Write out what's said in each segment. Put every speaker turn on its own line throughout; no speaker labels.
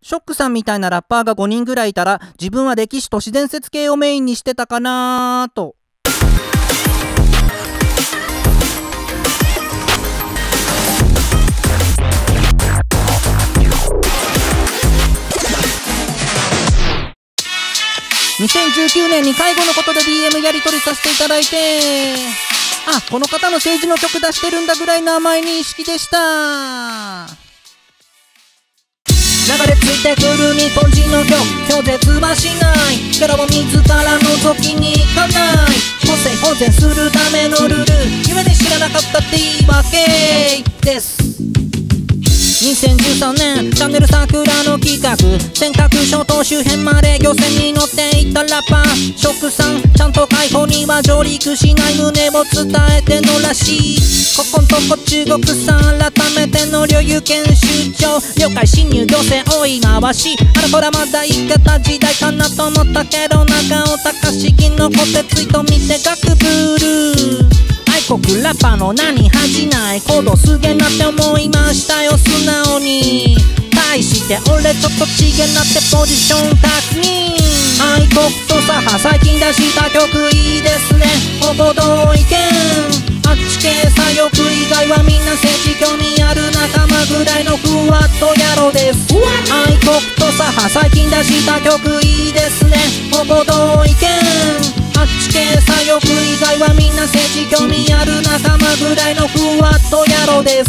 ショックさんみたいなラッパーが5人ぐらいいたら、自分は歴史都市伝説系をメインにしてたかなーと。2019年に介護のことで DM やり取りさせていただいて、あ、この方の政治の曲出してるんだぐらいの甘い認識でした。流れ着いてくる日本人の拒絶はしない。キャラを自ら覗きに行かない。個性保全するためのルール、夢で知らなかったって言い訳です。2013年チャンネル桜の企画、尖閣諸島周辺まで漁船に乗っていったラッパーショックさん、ちゃんと海保には上陸しない旨を伝えてのらしい。ここんとこ中国産改めての領有権主張、領海侵入漁船追い回し、あらほらまだいけた時代かなと思ったけど、長尾隆史のコテツイート見てガクブルー。愛国ラッパーの名に恥じない行動すげえなって思いましたよ、素直に。対して俺ちょっとちげえなってポジション確認。愛国と左派最近出した曲いいですね、ほぼ同意見。あっち系左翼以外はみんな政治興味ある仲間ぐらいのふわっと野郎です。愛国と左派最近出した曲いいですね、ほぼ同意見。あっち系左翼以外はみんな政治興味ある仲間ぐらいのふわっと野郎です。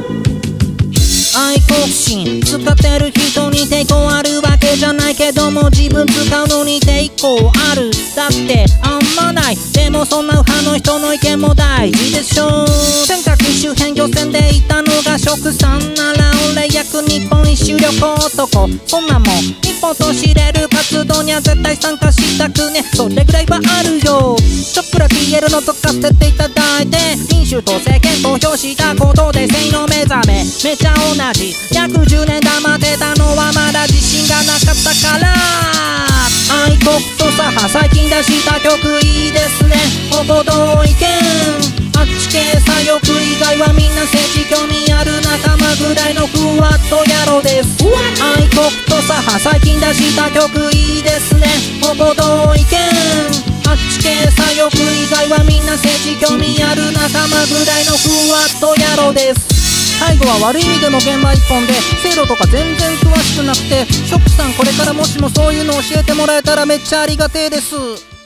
愛国心使ってる人に抵抗あるわけじゃないけども、自分使うのに抵抗あるだってあんまない。でもそんな右派の人の意見も大事でしょう。尖閣周辺漁船でいたのがショックさんなら、俺約日本一周旅行男。そんなもん日本と知れる活動には絶対参加したくね、それぐらいはあるよ。ちょっくら PL のぞかせていただいて、民主党政権投票したことで性の目覚めめちゃ同じ。約10年黙ってたのはまだ自信がなかったから。愛国と左派最近出した曲いいですね、ほぼ同意見。あっち系左翼以外はみんな政治興味ある仲間ぐらいのふわっと野郎です。愛国と左派最近出した曲いいですね、ほぼ同意見。あっち系左翼以外はみんな政治興味ある仲間ぐらいのふわっと野郎です。介護は悪い意味でも現場一本で、制度とか全然詳しくなくて、ショックさんこれからもしもそういうの教えてもらえたらめっちゃありがてえです。